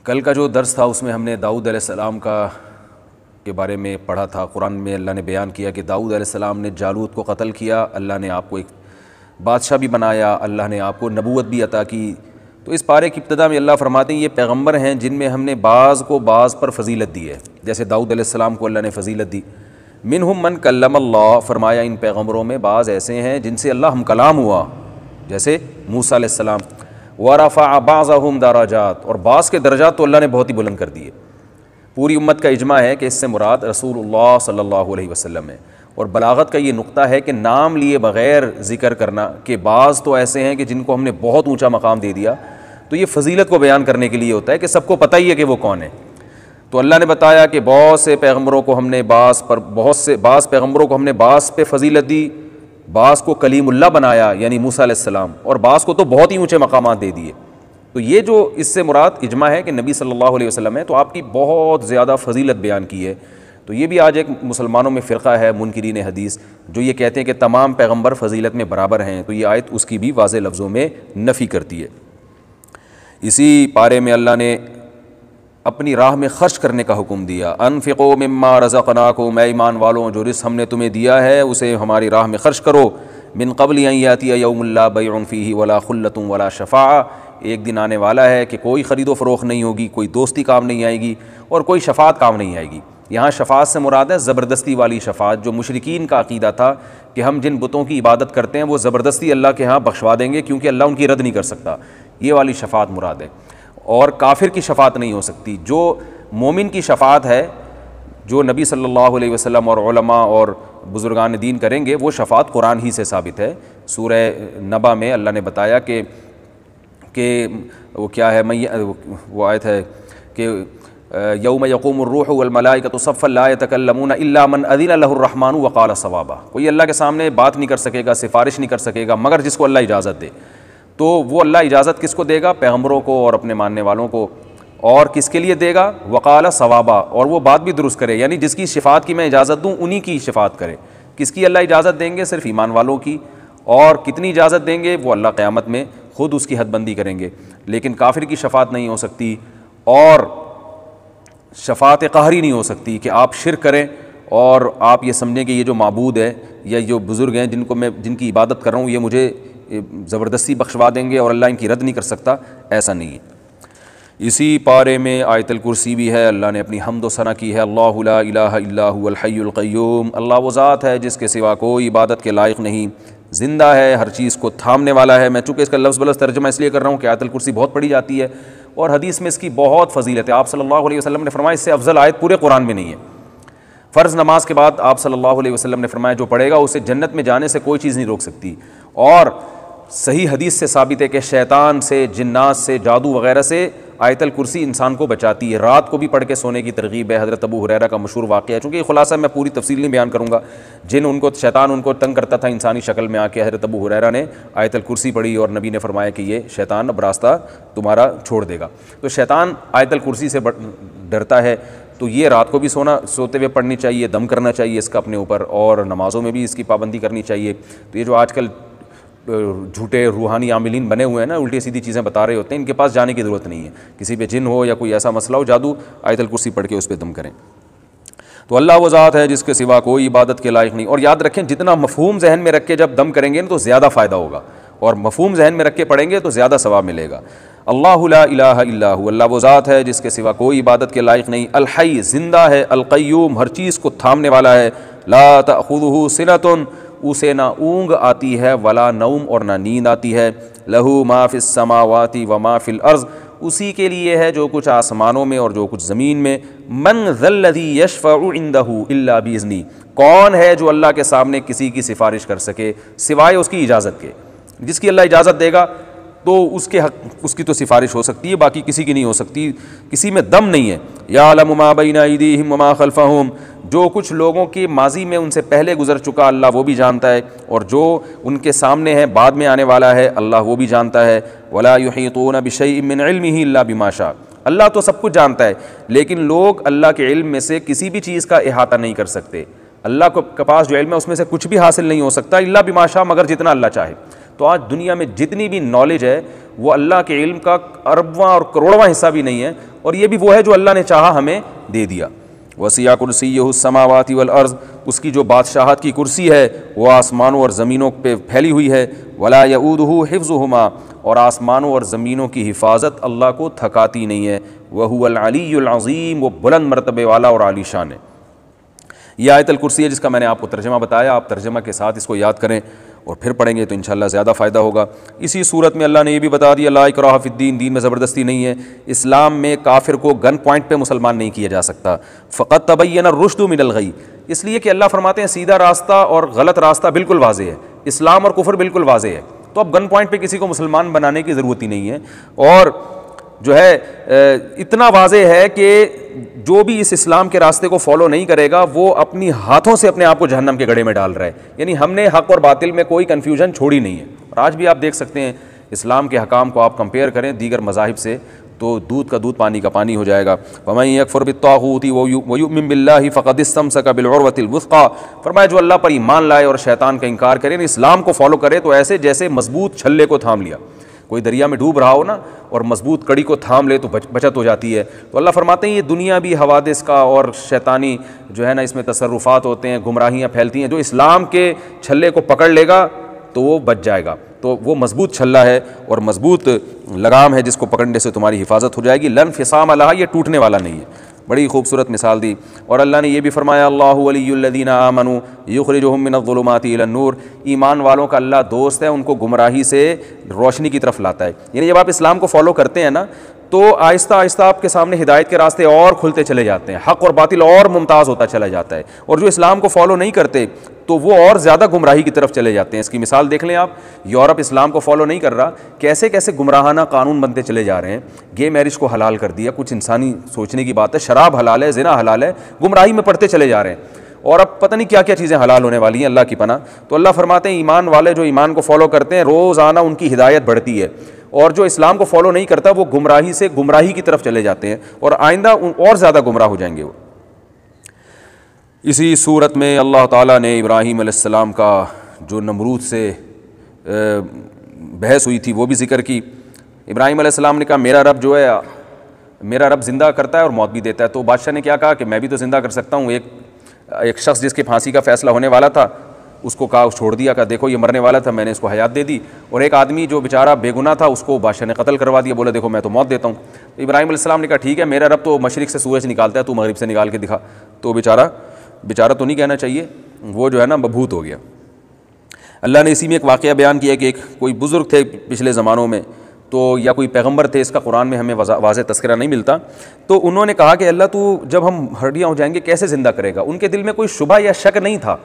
کل کا جو درس تھا اس میں ہم نے داؤد علیہ السلام کے بارے میں پڑھا تھا۔ قرآن میں اللہ نے بیان کیا کہ داؤد علیہ السلام نے جالوت کو قتل کیا، اللہ نے آپ کو ایک بادشاہ بھی بنایا، اللہ نے آپ کو نبوت بھی عطا کی۔ تو اس پارے کی ابتدا میں اللہ فرماتے ہیں یہ پیغمبر ہیں جن میں ہم نے بعض کو بعض پر فضیلت دی ہے، جیسے داؤد علیہ السلام کو اللہ نے فضیلت دی۔ منہم من کلم اللہ، فرمایا ان پیغمبروں میں بعض ایسے ہیں جن سے اللہ ہم کلام ہوا، جیسے موسیٰ علیہ السلام۔ ورفع بعضهم درجات، اور بعض کے درجات تو اللہ نے بہت ہی بلند کر دیے۔ پوری امت کا اجماع ہے کہ اس سے مراد رسول اللہ صلی اللہ علیہ وسلم ہے، اور بلاغت کا یہ نقطہ ہے کہ نام لیے بغیر ذکر کرنا کہ بعض تو ایسے ہیں کہ جن کو ہم نے بہت اونچا مقام دے دیا، تو یہ فضیلت کو بیان کرنے کے لیے ہوتا ہے کہ سب کو پتہ ہی ہے کہ وہ کون ہے۔ تو اللہ نے بتایا کہ بہت سے پیغمبروں کو ہم نے بعض پیغمبروں کو ہم نے بعض پہ فضیلت دی، بعض کو کلیم اللہ بنایا یعنی موسیٰ علیہ السلام، اور بعض کو تو بہت ہی اونچے مقامات دے دیے۔ تو یہ جو اس سے مراد اجماع ہے کہ نبی صلی اللہ علیہ وسلم ہے، تو آپ کی بہت زیادہ فضیلت بیان کی ہے۔ تو یہ بھی آج ایک مسلمانوں میں فرقہ ہے منکرین حدیث جو یہ کہتے ہیں کہ تمام پیغمبر فضیلت میں برابر ہیں، تو یہ آیت اس کی بھی واضح لفظوں میں نفی کرتی ہے۔ اسی پارے میں اللہ نے اپنی راہ میں خرچ کرنے کا حکم دیا، انفقوا مما رزقناکم، اے ایمان والوں جو رزق ہم نے تمہیں دیا ہے اسے ہماری راہ میں خرچ کرو، من قبل ان یاتی یوم لا بیع فیہ ولا خلۃ ولا شفاعہ، ایک دن آنے والا ہے کہ کوئی خرید و فروخت نہیں ہوگی، کوئی دوستی کام نہیں آئے گی اور کوئی شفاعت کام نہیں آئے گی۔ یہاں شفاعت سے مراد ہے زبردستی والی شفاعت، جو مشرکین کا عقیدہ تھا کہ ہم جن بتوں کی عبادت کرتے ہیں وہ زبردستی اللہ کے ہاں بخشوا دیں گے کیونکہ اللہ ان کی رد نہیں کر سکتا، یہ والی شفاعت مراد ہے۔ اور کافر کی شفاعت نہیں ہو سکتی، جو مومن کی شفاعت ہے جو نبی صلی اللہ علیہ وسلم اور علماء اور بزرگان دین کریں گے، وہ شفاعت قرآن ہی سے ثابت ہے۔ سورہ نبا میں اللہ نے بتایا کہ وہ کیا ہے، وہ آیت ہے کہ یوم یقوم الروح والملائکۃ صفا لا یتکلمون الا من اذن له الرحمن وقال صوابا، کوئی اللہ کے سامنے بات نہیں کر سکے گا، سفارش نہیں کر سکے گا مگر جس کو اللہ اجازت دے۔ تو وہ اللہ اجازت کس کو دے گا؟ پیغمبروں کو اور اپنے ماننے والوں کو۔ اور کس کے لیے دے گا؟ وقال صوابا، اور وہ بات بھی درست کرے، یعنی جس کی شفاعت کی میں اجازت دوں انہی کی شفاعت کرے۔ کس کی اللہ اجازت دیں گے؟ صرف ایمان والوں کی۔ اور کتنی اجازت دیں گے؟ وہ اللہ قیامت میں خود اس کی حد بندی کریں گے، لیکن کافر کی شفاعت نہیں ہو سکتی، اور شفاعت قہری نہیں ہو سکتی کہ آپ شرک کریں اور آپ یہ سمجھیں کہ یہ جو معبود ہے یا جو بزرگ ہیں جن کی عبادت کر رہا ہوں یہ مجھے زبردستی بخشوا دیں گے اور اللہ ان کی رد نہیں کر سکتا، ایسا نہیں ہے۔ اسی پارے میں آیت الکرسی بھی ہے، اللہ نے اپنی حمد و ثنا کی ہے، اللہ لا الہ الا هو الحی القیوم، اللہ وہ ذات ہے جس کے سوا کوئی عبادت کے لائق نہیں، زندہ ہے، ہر چیز کو تھامنے والا ہے۔ میں چونکہ اس کا لفظ بلفظ ترجمہ اس لیے کر رہا ہوں کہ آیت الکرسی بہت پڑھی جاتی ہے اور حدیث میں اس کی بہت فضیلت ہے۔ آپ صلی اللہ علیہ وسلم نے فرمایا اس سے افضل آیت پورے قرآن میں نہیں ہے۔ فرض نماز کے بعد آپ صلی اللہ علیہ وسلم نے فرمایا جو پڑھے گا اسے جنت میں جانے سے کوئی چیز نہیں روک سکتی، اور صحیح حدیث سے ثابت ہے کہ شیطان سے، جنات سے، جادو وغیرہ سے آیت الکرسی انسان کو بچاتی ہے۔ رات کو بھی پڑھ کے سونے کی ترغیب ہے، حضرت ابو ہریرہ کا مشہور واقعہ ہے، چونکہ یہ خلاصہ میں پوری تفصیل نہیں بیان کروں گا۔ شیطان ان کو تنگ کرتا تھا انسانی شکل میں آ کے، حضرت ابو ہریرہ نے آیت الکرسی پڑھی اور نبی نے فرمایا کہ یہ شیطان اب راستہ تمہارا چھوڑ دے گا۔ تو شیطان آیت الکرسی سے ڈرتا ہے، تو یہ رات کو بھی سوتے ہوئے پڑھنی چاہیے، دم کرنا چاہیے اس کا اپنے اوپر، اور نمازوں میں بھی اس کی پابندی کرنی چاہیے۔ تو یہ جو آج کل جھوٹے روحانی عاملین بنے ہوئے ہیں نا، الٹی سیدھی چیزیں بتا رہے ہوتے ہیں، ان کے پاس جانے کی ضرورت نہیں ہے۔ کسی پہ جن ہو یا کوئی ایسا مسئلہ ہو، جادو، آیت الکرسی پڑھ کے اس پہ دم کریں۔ تو اللہ وہ ذات ہے جس کے سوا کوئی عبادت کے لائق نہیں۔ اور یاد رکھیں جتنا مفہوم ذہن میں رکھ کے جب دم کریں گے تو زیادہ فائدہ ہوگا، اور مفہوم ذہن میں رکھ کے پڑھیں گے تو زیادہ ثواب ملے گا۔ اللہ لا الہ الا هو، اللہ وہ ذات ہے جس کے سوا کوئی عبادت کے لائق نہیں، الحی، زندہ ہے، القیوم، ہر چیز کو تھامنے والا ہے، لا تأخذہ سنۃ، اسے نہ اونگ آتی ہے، ولا نوم، اور نہ نیند آتی ہے، لہ ما فی السماوات و ما فی الارض، اسی کے لیے ہے جو کچھ آسمانوں میں اور جو کچھ زمین میں، من ذا الذی یشفع عندہ الا باذنہ، کون ہے جو اللہ کے سامنے کسی کی سفارش کر سکے سوائے اس کی اجازت کے؟ جس کی اللہ اجازت دے گا تو اس کی تو سفارش ہو سکتی ہے، باقی کسی کی نہیں ہو سکتی، کسی میں دم نہیں ہے۔ یعلم ما بین ایدیہم وما خلفہم، جو کچھ لوگوں کی ماضی میں ان سے پہلے گزر چکا اللہ وہ بھی جانتا ہے، اور جو ان کے سامنے ہے بعد میں آنے والا ہے اللہ وہ بھی جانتا ہے۔ ولا یحیطون بشیء من علمہ الا بما شاء، اللہ تو سب کچھ جانتا ہے لیکن لوگ اللہ کے علم میں سے کسی بھی چیز کا احاطہ نہیں کر سکتے۔ اللہ کے پاس جو علم ہے اس میں سے کچھ بھی حاصل نہیں ہو سکتا الا بما شاء، مگر جتنا اللہ چاہے۔ تو آج دنیا میں جتنی بھی نالج ہے وہ اللہ کے علم کا اربواں اور کروڑواں حصہ بھی نہیں ہے، اور یہ بھی وہ ہے جو اللہ نے چاہا ہمیں دے دیا۔ وسیع کرسیہ السماوات والارض، اس کی جو بادشاہت کی کرسی ہے وہ آسمانوں اور زمینوں پہ پھیلی ہوئی ہے۔ ولا یؤودہ حفظہما، اور آسمانوں اور زمینوں کی حفاظت اللہ کو تھکاتی نہیں ہے۔ وہو العلی العظیم، وہ بلند مرتبے والا اور عالی شان ہے۔ یہ آیت الکرسی ہے جس کا میں نے آپ کو ترجمہ بتایا، آپ ترجمہ کے ساتھ اس کو یاد کریں اور پھر پڑھیں گے تو انشاءاللہ زیادہ فائدہ ہوگا۔ اسی صورت میں اللہ نے یہ بھی بتا دیا لا اکراہ فی الدین، دین میں زبردستی نہیں ہے۔ اسلام میں کافر کو گن پوائنٹ پہ مسلمان نہیں کیا جا سکتا۔ فقط تبین الرشد من الغی، اس لیے کہ اللہ فرماتے ہیں سیدھا راستہ اور غلط راستہ بالکل واضح ہے، اسلام اور کفر بالکل واضح ہے، تو اب گن پوائنٹ پہ کسی کو مسلمان بنانے کی ضرورت ہی نہیں ہے۔ اور جو ہے اتنا واضح ہے کہ جو بھی اس اسلام کے راستے کو فالو نہیں کرے گا وہ اپنی ہاتھوں سے اپنے آپ کو جہنم کے گڑھے میں ڈال رہا ہے۔ یعنی ہم نے حق اور باطل میں کوئی کنفیوژن چھوڑی نہیں ہے، اور آج بھی آپ دیکھ سکتے ہیں اسلام کے حکام کو آپ کمپیئر کریں دیگر مذاہب سے تو دودھ کا دودھ پانی کا پانی ہو جائے گا۔ وَمَن يَكْفُرْ بِالطَّاغُوتِ وَيُؤْمِن بِاللَّهِ فَقَدِ اسْتَمْسَكَ بِالْعُرْوَةِ الْوُثْقَىٰ، فرمایا جو اللہ پر ایمان لائے اور شیطان کا انکار کرے، اسلام کو فالو کرے تو ایسے جیسے مضبوط چھلے کو تھام لیا۔ کوئی دریا میں ڈوب رہا ہو نا اور مضبوط کڑی کو تھام لے تو بچت ہو جاتی ہے۔ تو اللہ فرماتے ہیں یہ دنیا بھی حوادث کا اور شیطانی جو ہے نا اس میں تصرفات ہوتے ہیں، گمراہیاں پھیلتی ہیں، جو اسلام کے چھلے کو پکڑ لے گا تو وہ بچ جائے گا۔ تو وہ مضبوط چھلا ہے اور مضبوط لگام ہے جس کو پکڑنے سے تمہاری حفاظت ہو جائے گی۔ لن فصام لہا، یہ ٹوٹنے والا نہیں ہے۔ بڑی خوبصورت مثال دی۔ اور اللہ نے یہ بھی فرمایا اللہ ولی الذین آمنوا یخرجہم من الظلمات الی النور، ایمان والوں کا اللہ دوست ہے، ان کو گمراہی سے روشنی کی طرف لاتا ہے۔ یعنی جب آپ اسلام کو فالو کرتے ہیں نا تو آہستہ آہستہ آپ کے سامنے ہدایت کے راستے اور کھلتے چلے جاتے ہیں، حق اور باطل اور ممتاز ہوتا چلا جاتا ہے۔ اور جو اسلام کو فالو نہیں کرتے تو وہ اور زیادہ گمراہی کی طرف چلے جاتے ہیں۔ اس کی مثال دیکھ لیں آپ، یورپ اسلام کو فالو نہیں کر رہا، کیسے کیسے گمراہانہ قانون بنتے چلے جا رہے ہیں۔ گے میرج کو حلال کر دیا، کچھ انسانی سوچنے کی بات ہے، شراب حلال ہے، زنا حلال ہے، گمراہی میں پڑتے چلے جا رہے ہیں، اور اب پتہ نہیں کیا کیا چیزیں حلال ہونے والی ہیں، اللہ کی پناہ۔ تو اللہ فرماتے ہیں ایمان والے جو ایمان کو فالو کرتے ہیں روزانہ ان کی ہدایت بڑھتی ہے، اور جو اسلام کو فالو نہیں کرتا وہ گمراہی سے گمراہی کی طرف چلے جاتے ہیں، اور آئندہ اور زیادہ گمراہ ہو جائیں گے وہ۔ اسی صورت میں اللہ تعالیٰ نے ابراہیم علیہ السلام کا جو نمرود سے بحث ہوئی تھی وہ بھی ذکر کی۔ ابراہیم علیہ السلام نے کہا میرا رب جو ہے، میرا رب زندہ کرتا ہے اور موت بھی دیتا ہے۔ تو بادشاہ نے کیا کہا کہ میں بھی تو زندہ کر سکتا ہوں۔ ایک شخص جس کے پھانسی کا فیصلہ ہونے والا تھا اس کو کہا، چھوڑ دیا، کہا دیکھو یہ مرنے والا تھا، میں نے اس کو حیات دے دی۔ اور ایک آدمی جو بیچارہ بے گناہ تھا اس کو بادشاہ نے قتل کروا دیا، بولا دیکھو میں تو موت دیتا ہوں۔ ابراہیم علیہ السلام نے کہا ٹھیک ہے، میرا رب تو مشرق سے سورج نکالتا ہے، تو مغرب سے نکال کے دکھا۔ تو بیچارہ تو نہیں کہنا چاہیے، وہ جو ہے نا مبہوت ہو گیا۔ اللہ نے اسی میں ایک واقعہ بیان کیا کہ ایک کوئی بزرگ تھے پچھلے زمانوں میں، تو یا کوئی پیغمبر تھے، اس کا قرآن میں ہمیں واضح تذکرہ نہیں ملتا، تو انہوں نے کہا کہ اللہ تو جب ہم ہڈیاں ہو جائیں گے کیسے زندہ کرے گا؟ ان کے دل میں کوئی شبہ یا شک نہیں تھا،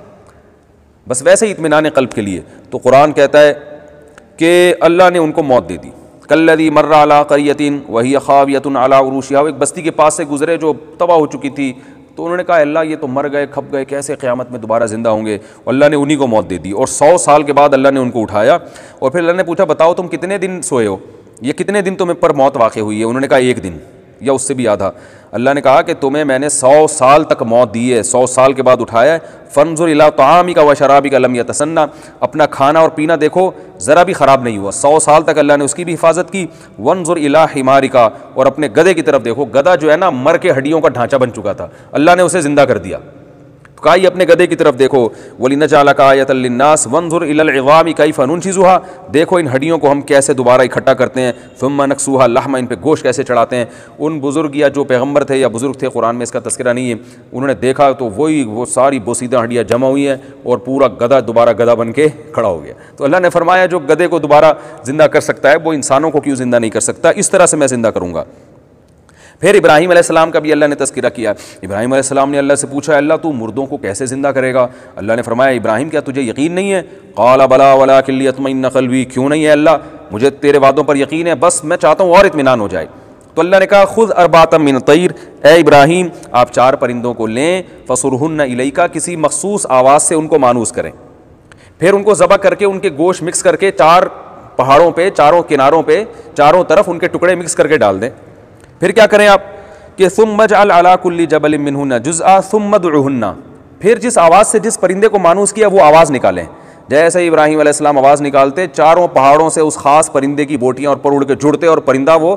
بس ویسے ہی اطمینان قلب کے لیے۔ تو قرآن کہتا ہے کہ اللہ نے ان کو موت دے دی۔ کالذی مر علی قریۃ وہی خاویۃ علی عروشہا، وہ ایک بستی کے پاس سے گزرے جو تباہ ہو چکی تھی، تو انہوں نے کہا اللہ یہ تو مر گئے، کھپ گئے، کیسے قیامت میں دوبارہ زندہ ہوں گے؟ اللہ نے انہی کو موت دے دی، اور 100 سال کے بعد اللہ نے ان کو اٹھایا، اور پھر اللہ نے پوچھا بتاؤ تم کتنے دن سوئے ہو، یہ کتنے دن تمہیں پر موت واقع ہوئی ہے؟ انہوں نے کہا 1 دن یا اس سے بھی آدھا۔ اللہ نے کہا کہ تمہیں میں نے 100 سال تک موت دی ہے، 100 سال کے بعد اٹھایا ہے۔ فانظر الی طعامک و شرابک لم یتسنى، اپنا کھانا اور پینا دیکھو ذرا بھی خراب نہیں ہوا، 100 سال تک اللہ نے اس کی بھی حفاظت کی۔ وانظر الی حمارک، اور اپنے گدھے کی طرف دیکھو، گدھا جو ہے نا مر کے ہڈیوں کا ڈھانچہ بن چکا تھا، اللہ نے اسے زندہ کر دیا۔ کہا یہ اپنے گدھے کی طرف دیکھو، وَلِنَجْعَلَكَ آیَةً لِلنَّاسِ وَانظُرْ إِلَى الْعِظَامِ كَيْفَ نُنشِزُهَا، دیکھو ان ہڈیوں کو ہم کیسے دوبارہ اکٹھا کرتے ہیں، ثُمَّ نَكْسُوهَا لَحْمًا، ان پہ گوشت کیسے چڑھاتے ہیں۔ ان بزرگ یا جو پیغمبر تھے یا بزرگ تھے، قرآن میں اس کا تذکرہ نہیں ہے، انہوں نے دیکھا تو وہ ساری بوسیدہ ہڈیاں جمع ہوئی ہیں اور پورا گدھا دوبارہ گدھا بن کے کھڑا ہو گیا۔ تو اللہ نے فرمایا جو گدھے کو دوبارہ زندہ کر سکتا ہے وہ انسانوں کو کیوں زندہ نہیں کر سکتا؟ اس طرح سے میں زندہ کروں گا۔ پھر ابراہیم علیہ السلام کا بھی اللہ نے تذکرہ کیا۔ ابراہیم علیہ السلام نے اللہ سے پوچھا اللہ تو مردوں کو کیسے زندہ کرے گا؟ اللہ نے فرمایا ابراہیم کیا تجھے یقین نہیں ہے؟ قال بلا ولکن لیطمئن قلبی، کیوں نہیں ہے اللہ، مجھے تیرے وعدوں پر یقین ہے، بس میں چاہتا ہوں اور اطمینان ہو جائے۔ تو اللہ نے کہا خذ اربعۃ من الطیر، اے ابراہیم آپ 4 پرندوں کو لیں، فصرہن الیک، کسی مخصوص آواز سے ان کو مانوس کریں، پھر ان کو ذبح کر کے ان کے گوشت مکس کر کے 4 پہاڑوں پہ، چاروں کناروں پہ، چاروں طرف ان کے ٹکڑے مکس کر کے ڈال دیں۔ پھر کیا کریں آپ کہ ثم اجعل علی کل جبل منہن جزءا ثم ادعہن، پھر جس آواز سے جس پرندے کو مانوس کیا وہ آواز نکالیں۔ جیسے ابراہیم علیہ السلام آواز نکالتے، چاروں پہاڑوں سے اس خاص پرندے کی بوٹیاں اور پر اڑ کے جڑتے اور پرندہ وہ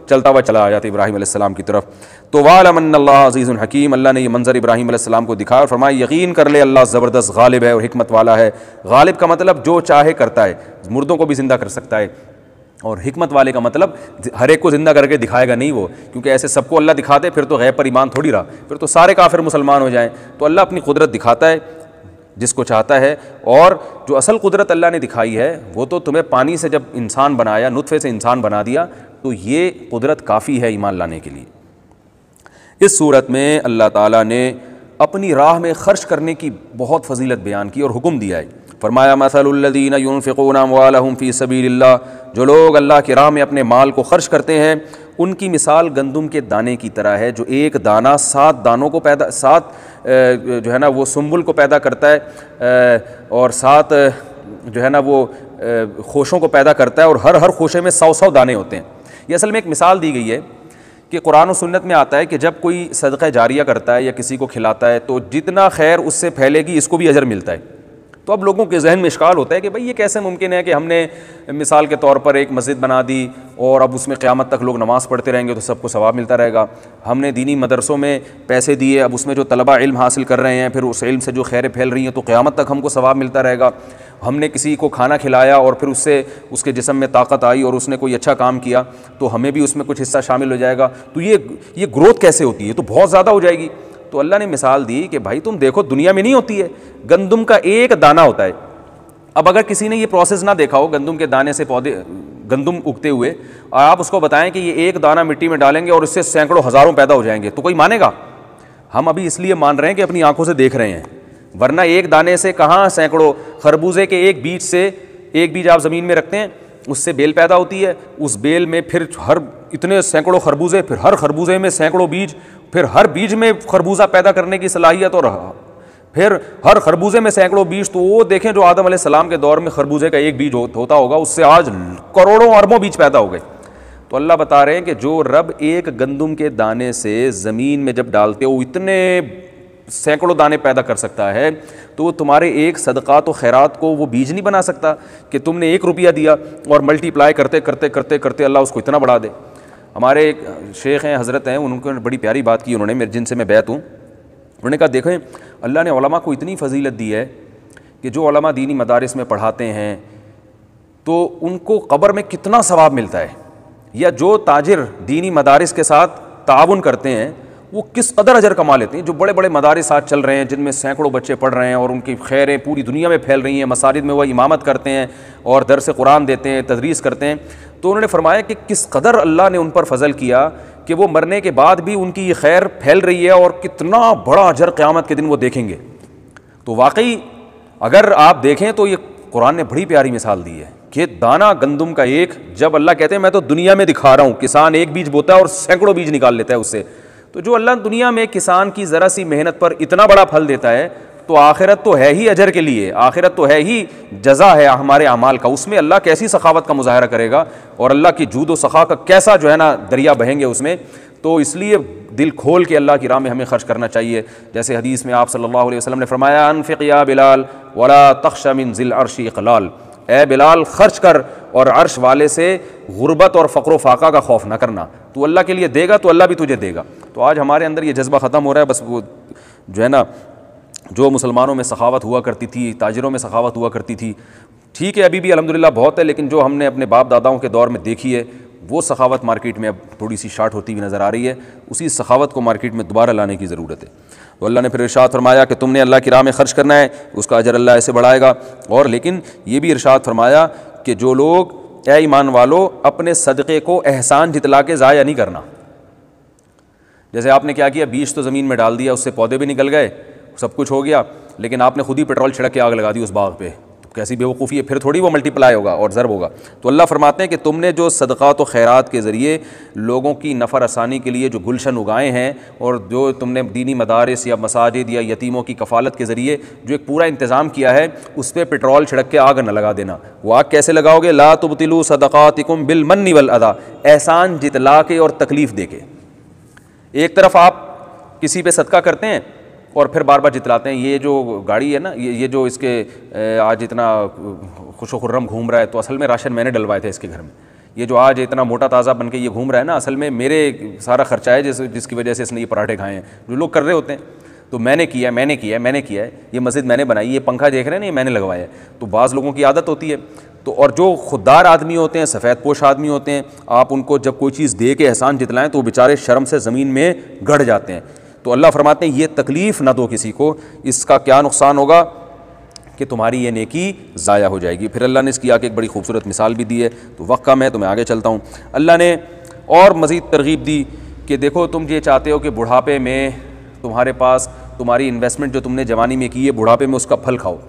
چلتا ہوا چلا آیا تھا ابراہیم علیہ السلام کی طرف. تو وَاعْلَمْ أَنَّ اللَّهَ عَزِيزٌ حَكِيمٌ, اللہ نے یہ منظر ابراہیم علیہ السلام کو دکھایا اور فرمایا یقین کر لے اللہ زبردست غالب ہے اور حکمت والا ہے. غالب کا مطلب جو چاہے کرتا ہے, مردوں کو بھی زندہ کر سکتا ہے, اور حکمت والے کا مطلب ہر ایک کو زندہ کر کے دکھائے گا نہیں وہ, کیونکہ ایسے سب کو اللہ دکھا دے پھر تو غیب پر ایمان تھوڑی رہا, پھر تو سارے کافر مسلمان ہو جائیں. تو اللہ اپنی قدرت دکھاتا ہے جس کو چاہتا ہے, اور جو اصل قدرت اللہ نے دکھائی ہے وہ تو تمہیں پانی سے جب انسان بنایا, نطفے سے انسان بنا دیا, تو یہ قدرت کافی ہے ایمان لانے کے لیے. اس صورت میں اللہ تعالیٰ نے اپنی راہ میں خرچ کرنے کی بہت فضیلت بیان کی اور حکم دیا ہے. فرمایا مثل الذین ينفقون اموالهم فی سبیل اللہ, جو لوگ اللہ کی راہ میں اپنے مال کو خرچ کرتے ہیں ان کی مثال گندم کے دانے کی طرح ہے, جو ایک دانہ 7 دانوں کو پیدا 7 جو ہے نا وہ سنبل کو پیدا کرتا ہے, اور 7 جو ہے نا وہ خوشوں کو پیدا کرتا ہے, اور ہر خوشے میں 100 دانے ہوتے ہیں. یہ اصل میں ایک مثال دی گئی ہے کہ قرآن و سنت میں آتا ہے کہ جب کوئی صدقہ جاریہ کرتا ہے یا کسی کو کھلاتا ہے تو جتنا خیر اس سے پھیلے گی اس کو بھی اجر ملتا ہے. تو اب لوگوں کے ذہن میں اشکال ہوتا ہے کہ بھئی یہ کیسے ممکن ہے کہ ہم نے مثال کے طور پر ایک مسجد بنا دی اور اب اس میں قیامت تک لوگ نماز پڑھتے رہیں گے تو سب کو ثواب ملتا رہے گا. ہم نے دینی مدرسوں میں پیسے دیے, اب اس میں جو طلبہ علم حاصل کر رہے ہیں پھر اس علم سے جو خیریں پھیل رہی ہیں تو قیامت تک ہم کو ثواب ملتا رہے گا. ہم نے کسی کو کھانا کھلایا اور پھر اس سے اس کے جسم میں طاقت آئی اور اس نے کوئی اچھا کام کیا تو ہمیں بھی اس میں کچھ حصہ شامل ہو جائے گا. تو یہ گروتھ کیسے ہوتی ہے, تو بہت زیادہ ہو جائے گی. تو اللہ نے مثال دی کہ بھائی تم دیکھو دنیا میں نہیں ہوتی ہے, گندم کا ایک دانہ ہوتا ہے. اب اگر کسی نے یہ پروسیس نہ دیکھا ہو گندم کے دانے سے پودے گندم اگتے ہوئے, اور آپ اس کو بتائیں کہ یہ ایک دانہ مٹی میں ڈالیں گے اور اس سے سینکڑوں ہزاروں پیدا ہو جائیں گے, تو کوئی مانے گا؟ ہم ابھی اس لیے مان رہے ہیں کہ اپنی آنکھوں سے دیکھ رہے ہیں, ورنہ ایک دانے سے کہاں سینکڑوں. خربوزے کے ایک بیج سے, ایک بیج آپ زمین میں رکھتے ہیں اس سے بیل پیدا ہوتی ہے, اس بیل میں پھر ہر اتنے سینکڑوں خربوزے, پھر ہر خربوزے میں سینکڑوں بیج, پھر ہر بیج میں خربوزہ پیدا کرنے کی صلاحیت, اور پھر ہر خربوزے میں سینکڑوں بیج. تو وہ دیکھیں جو آدم علیہ السلام کے دور میں خربوزے کا ایک بیج ہوتا ہوگا اس سے آج کروڑوں اربوں بیج پیدا ہو گئے. تو اللہ بتا رہے ہیں کہ جو رب ایک گندم کے دانے سے زمین میں جب ڈالتے ہو اتنے سینکڑوں دانے پیدا کر سکتا ہے, تو وہ تمہارے ایک صدقات و خیرات کو وہ بیج نہیں بنا سکتا کہ تم نے 1 روپیہ دیا اور ملٹی پلائی کرتے کرتے کرتے کرتے اللہ اس کو اتنا بڑھا دے. ہمارے ایک شیخ ہیں, حضرت ہیں, ان کو بڑی پیاری بات کی انہوں نے, جن سے میں بیعت ہوں. انہوں نے کہا دیکھیں اللہ نے علماء کو اتنی فضیلت دی ہے کہ جو علماء دینی مدارس میں پڑھاتے ہیں تو ان کو قبر میں کتنا ثواب ملتا ہے, یا جو تاجر دینی مدارس کے ساتھ تعاون کرتے ہیں وہ کس قدر اجر کما لیتے ہیں. جو بڑے بڑے مدارس آج چل رہے ہیں جن میں سینکڑوں بچے پڑھ رہے ہیں اور ان کی خیریں پوری دنیا میں پھیل رہی ہیں, مساجد میں وہ امامت کرتے ہیں اور درس قرآن دیتے ہیں, تدریس کرتے ہیں. تو انہوں نے فرمایا کہ کس قدر اللہ نے ان پر فضل کیا کہ وہ مرنے کے بعد بھی ان کی یہ خیر پھیل رہی ہے اور کتنا بڑا اجر قیامت کے دن وہ دیکھیں گے. تو واقعی اگر آپ دیکھیں تو یہ قرآن نے بڑی پیاری مثال دی ہے کہ دانہ گندم کا ایک, جب اللہ کہتے ہیں میں تو دنیا میں دکھا رہا ہوں, کسان ایک بیج بوتا ہے اور سینکڑوں بیج نکال لیتا ہے اس سے, تو جو اللہ دنیا میں کسان کی ذرا سی محنت پر اتنا بڑا پھل دیتا ہے تو آخرت تو ہے ہی اجر کے لیے, آخرت تو ہے ہی جزا ہے ہمارے اعمال کا. اس میں اللہ کیسی سخاوت کا مظاہرہ کرے گا اور اللہ کی جود و سخا کا کیسا جو ہے نا دریا بہیں گے اس میں. تو اس لیے دل کھول کے اللہ کی راہ میں ہمیں خرچ کرنا چاہیے. جیسے حدیث میں آپ صلی اللہ علیہ وسلم نے فرمایا انفق یا بلال ولا تخش من ذی العرش اقلال, اے بلال خرچ کر اور عرش والے سے غربت اور فقر و فاقہ کا خوف نہ کرنا. تو اللہ کے لیے دے گا تو اللہ بھی تجھے دے گا. تو آج ہمارے اندر یہ جذبہ ختم ہو رہا ہے. بس وہ جو ہے نا جو مسلمانوں میں سخاوت ہوا کرتی تھی, تاجروں میں سخاوت ہوا کرتی تھی, ٹھیک ہے ابھی بھی الحمدللہ بہت ہے, لیکن جو ہم نے اپنے باپ داداؤں کے دور میں دیکھی ہے وہ سخاوت مارکیٹ میں اب تھوڑی سی شارٹ ہوتی ہوئی نظر آ رہی ہے. اسی سخاوت کو مارکیٹ میں دوبارہ لانے کی ضرورت ہے. تو اللہ نے پھر ارشاد فرمایا کہ تم نے اللہ کی راہ میں خرچ کرنا ہے, اس کا اجر اللہ ایسے بڑھائے گا. اور لیکن یہ بھی ارشاد فرمایا کہ جو لوگ اے ایمان والو اپنے صدقے کو احسان جتلا کے ضائع نہیں کرنا. جیسے آپ نے کیا کیا, بیج تو زمین میں ڈال دیا, اس سے پودے بھی نکل گئے, سب کچھ ہو گیا, لیکن آپ نے خود ہی پیٹرول چھڑک کے آگ لگا دی اس باغ پہ. کیسی بے وقوفی ہے, پھر تھوڑی وہ ملٹی پلائی ہوگا اور ضرب ہوگا. تو اللہ فرماتے ہیں کہ تم نے جو صدقات و خیرات کے ذریعے لوگوں کی نفع رسانی کے لیے جو گلشن اگائے ہیں, اور جو تم نے دینی مدارس یا مساجد یا یتیموں کی کفالت کے ذریعے جو ایک پورا انتظام کیا ہے, اس پہ پیٹرول چھڑک کے آگ نہ لگا دینا. وہ آگ کیسے لگاؤ گے؟ لا تبطلوا صدقاتکم بالمن والاذی, احسان جتلا کے اور تکلیف دے کے. ایک طرف آپ کسی پہ صدقہ کرتے ہیں اور پھر بار بار جتلاتے ہیں. یہ جو گاڑی ہے نا, یہ جو اس کے آج اتنا خوش و خرم گھوم رہا ہے, تو اصل میں راشن میں نے ڈلوائے تھے اس کے گھر میں. یہ جو آج اتنا موٹا تازہ بن کے یہ گھوم رہا ہے نا، اصل میں میرے سارا خرچہ ہے جس کی وجہ سے اس نے یہ پراٹھے کھائے ہیں، جو لوگ کر رہے ہوتے ہیں تو میں نے کیا ہے، یہ مسجد میں نے بنائی، یہ پنکھا دیکھ رہے ہیں نا، یہ میں نے لگوایا ہے۔ تو بعض لوگوں کی عادت ہوتی ہے، تو اور جو خوددار آدمی ہوتے ہیں، سفید پوش آدمی ہوتے ہیں، آپ ان کو جب کوئی چیز دے کے احسان جتلائیں تو وہ بیچارے شرم سے زمین میں گڑ جاتے ہیں۔ تو اللہ فرماتے ہیں یہ تکلیف نہ دو کسی کو، اس کا کیا نقصان ہوگا کہ تمہاری یہ نیکی ضائع ہو جائے گی۔ پھر اللہ نے اس کی آگے ایک بڑی خوبصورت مثال بھی دی ہے، تو وقت کم ہے تو میں آگے چلتا ہوں۔ اللہ نے اور مزید ترغیب دی کہ دیکھو تم یہ چاہتے ہو کہ بڑھاپے میں تمہارے پاس تمہاری انویسٹمنٹ جو تم نے جوانی میں کی ہے بڑھاپے میں اس کا پھل کھاؤ۔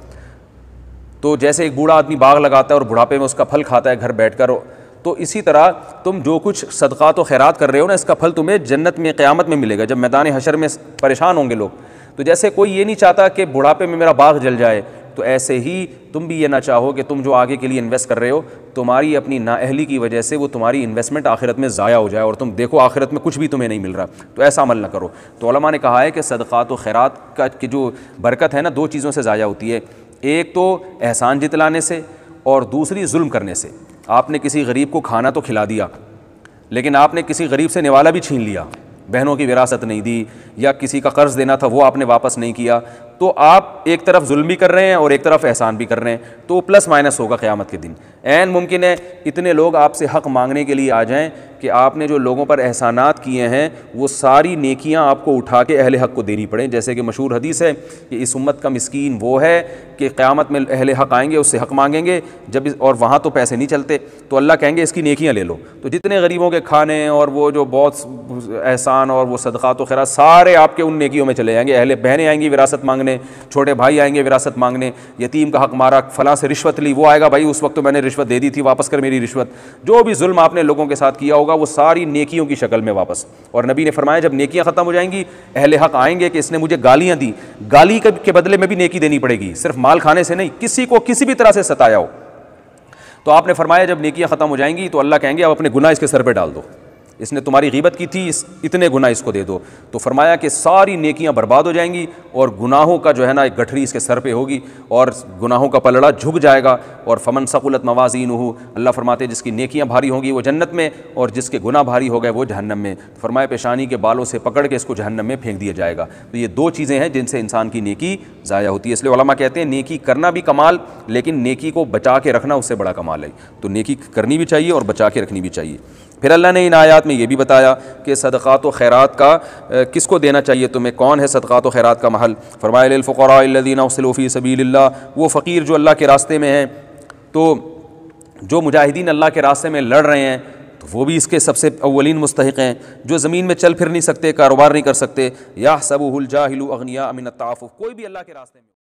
تو جیسے ایک بوڑھا آدمی باغ لگاتا ہے اور بڑھاپے میں اس کا پھل کھاتا ہے گھر بیٹھ کر، تو اسی طرح تم جو کچھ صدقات و خیرات کر رہے ہو نا، اس کا پھل تمہیں جنت میں قیامت میں ملے گا، جب میدان حشر میں پریشان ہوں گے لوگ۔ تو جیسے کوئی یہ نہیں چاہتا کہ بڑھاپے میں میرا باغ جل جائے، تو ایسے ہی تم بھی یہ نہ چاہو کہ تم جو آگے کے لیے انویسٹ کر رہے ہو، تمہاری اپنی نااہلی کی وجہ سے وہ تمہاری انویسٹمنٹ آخرت میں ضائع ہو جائے اور تم دیکھو آخرت میں کچھ بھی تمہیں نہیں مل رہا، تو ایسا عمل نہ کرو۔ تو علماء نے کہا ہے کہ صدقات و خیرات کی جو برکت ہے نا، دو چیزوں سے ضائع ہوتی ہے، ایک تو احسان جتلانے سے اور دوسری ظلم کرنے سے۔ آپ نے کسی غریب کو کھانا تو کھلا دیا، لیکن آپ نے کسی غریب سے نوالا بھی چھین لیا، بہنوں کی وراثت نہیں دی، یا کسی کا قرض دینا تھا وہ آپ نے واپس نہیں کیا، تو آپ ایک طرف ظلم بھی کر رہے ہیں اور ایک طرف احسان بھی کر رہے ہیں، تو پلس مائنس ہوگا قیامت کے دن۔ عین ممکن ہے اتنے لوگ آپ سے حق مانگنے کے لیے آ جائیں کہ آپ نے جو لوگوں پر احسانات کیے ہیں وہ ساری نیکیاں آپ کو اٹھا کے اہل حق کو دینی پڑیں، جیسے کہ مشہور حدیث ہے کہ اس امت کا مسکین وہ ہے کہ قیامت میں اہل حق آئیں گے، اس سے حق مانگیں گے اور وہاں تو پیسے نہیں چلتے، تو اللہ کہیں گے اس کی نیکیاں لے لو، تو جتنے غریبوں کے کھانے اور وہ جو بہت احسان اور وہ صدقات و خیرات سارے آپ کے ان نیکیوں میں چلے جائیں گے۔ اہل بہنیں آئیں گی وراثت مانگنے، چھوٹے بھائی آئیں گے وراثت مانگنے، یتیم کا حق مارا، فلاں سے رشوت لی، وہ آئے گا بھائی اس وقت تو میں نے رشوت دے دی تھی، واپس کر میری رشوت، جو بھی ظلم آپ نے لوگوں کے ساتھ کیا ہوگا وہ ساری نیکیوں کی شکل میں واپس۔ اور نبی نے فرمایا جب نیکیاں ختم ہو جائیں گی اہل حق آئیں گے کہ اس نے مجھے گالیاں دی، گالی کے بدلے میں بھی نیکی دینی پڑے گی، صرف مال کھانے سے نہیں، کسی کو کسی بھی طرح سے ستایا ہو۔ تو آپ نے فرمایا جب نیکیاں ختم ہو جائیں گی تو اللہ کہیں گے اب اپنے گناہ اس کے سر پہ ڈال دو، اس نے تمہاری غیبت کی تھی، اتنے گناہ اس کو دے دو، تو فرمایا کہ ساری نیکیاں برباد ہو جائیں گی اور گناہوں کا جو ہے نا ایک گٹھری اس کے سر پہ ہوگی اور گناہوں کا پلڑا جھک جائے گا، اور فمن ثقلت موازینہ، اللہ فرماتے ہیں جس کی نیکیاں بھاری ہوں گی وہ جنت میں اور جس کے گناہ بھاری ہو گئے وہ جہنم میں، فرمایا پیشانی کے بالوں سے پکڑ کے اس کو جہنم میں پھینک دیا جائے گا۔ تو یہ دو چیزیں ہیں جن سے انسان کی نیکی ضائع ہوتی ہے، اس لیے علماء کہتے ہیں نیکی کرنا بھی کمال، لیکن نیکی کو بچا کے رکھنا اس سے بڑا کمال ہے، تو نیکی کرنی بھی چاہیے اور بچا کے رکھنی بھی چاہیے۔ پھر اللہ نے ان آیات میں یہ بھی بتایا کہ صدقات و خیرات کا کس کو دینا چاہیے تمہیں، کون ہے صدقات و خیرات کا محل، فرمایا للفقراء الذین احصروا فی سبیل اللہ، وہ فقیر جو اللہ کے راستے میں ہیں، تو جو مجاہدین اللہ کے راستے میں لڑ رہے ہیں تو وہ بھی اس کے سب سے اولین مستحق ہیں، جو زمین میں چل پھر نہیں سکتے، کاروبار نہیں کر سکتے، یحسبہ الجاہل اغنیاء من التعفف، کوئی بھی اللہ کے راستے میں